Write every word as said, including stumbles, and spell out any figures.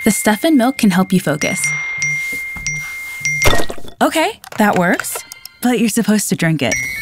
The stuff in milk can help you focus. Okay, that works, but you're supposed to drink it.